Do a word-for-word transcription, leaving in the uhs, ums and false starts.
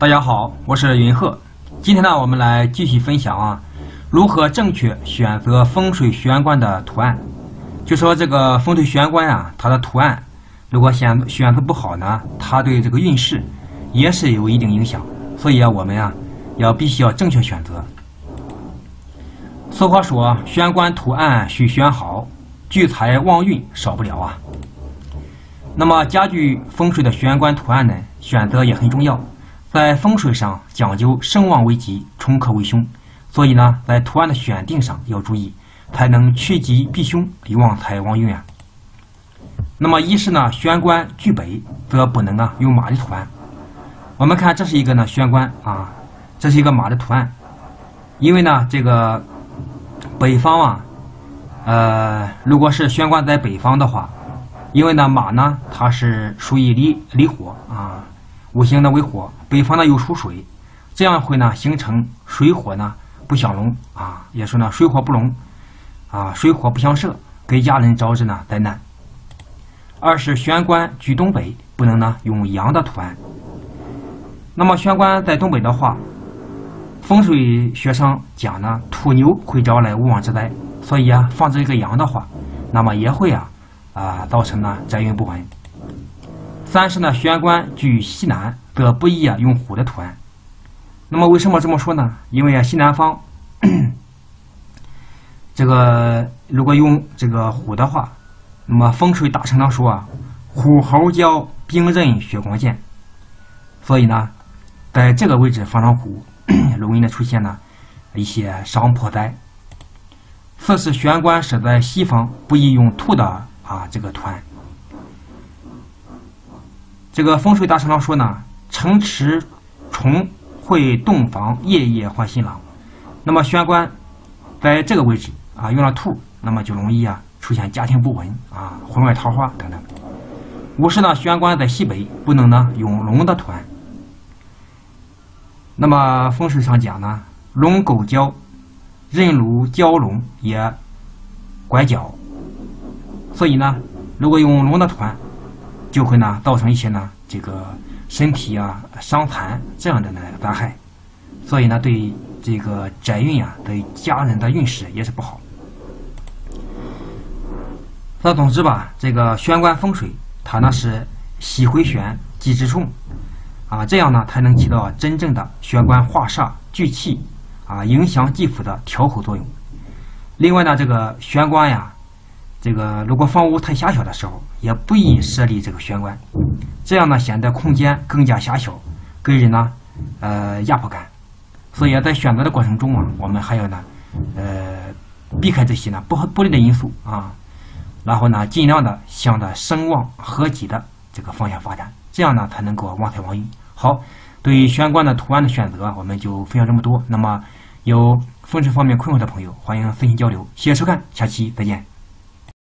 大家好，我是云鹤。今天呢，我们来继续分享啊，如何正确选择风水玄关的图案。就说这个风水玄关啊，它的图案如果选选择不好呢，它对这个运势也是有一定影响。所以啊，我们啊要必须要正确选择。俗话说，玄关图案需选好，聚财旺运少不了啊。那么家居风水的玄关图案呢，选择也很重要。在风水上讲究生旺为吉，冲克为凶，所以呢，在图案的选定上要注意，才能趋吉避凶，以旺财旺运啊。那么一是呢，玄关居北，则不能啊用马的图案。我们看这是一个呢玄关啊，这是一个马的图案，因为呢这个北方啊，呃，如果是玄关在北方的话，因为呢马呢它是属于离离火啊。五行呢为火，北方呢又属水，这样会呢形成水火呢不相容啊，也说呢水火不容啊，水火不相摄，给家人招致呢灾难。二是玄关居东北，不能呢用羊的图案。那么玄关在东北的话，风水学上讲呢，土牛会招来无妄之灾，所以啊放置一个羊的话，那么也会啊啊造成呢灾运不稳。三是呢，玄关居西南，则不宜啊用虎的图案。那么为什么这么说呢？因为啊西南方这个如果用这个虎的话，那么风水大成上说啊，虎猴交兵刃血光剑，所以呢，在这个位置放上虎，容易呢出现呢一些伤破灾。四是玄关设在西方，不宜用兔的啊这个图案。这个风水大成上说呢，城池虫会洞房，夜夜换新郎。那么玄关在这个位置啊，用了兔，那么就容易啊出现家庭不稳啊，婚外桃花等等。五是呢，玄关在西北，不能呢用龙的图案。那么风水上讲呢，龙狗交，人鹿蛟龙也拐角，所以呢，如果用龙的图案，就会呢造成一些呢这个身体啊伤残这样的呢灾害，所以呢对这个宅运啊对家人的运势也是不好。那总之吧，这个玄关风水它呢是喜回旋吉之冲啊，这样呢才能起到真正的玄关化煞聚气啊影响吉福的调口作用。另外呢，这个玄关呀，这个如果房屋太狭小的时候，也不宜设立这个玄关，这样呢显得空间更加狭小，给人呢呃压迫感。所以在选择的过程中啊，我们还要呢呃避开这些呢不不利的因素啊，然后呢尽量的向着声旺和吉的这个方向发展，这样呢才能够旺财旺运。好，对于玄关的图案的选择，我们就分享这么多。那么有风水方面困惑的朋友，欢迎私信交流。谢谢收看，下期再见。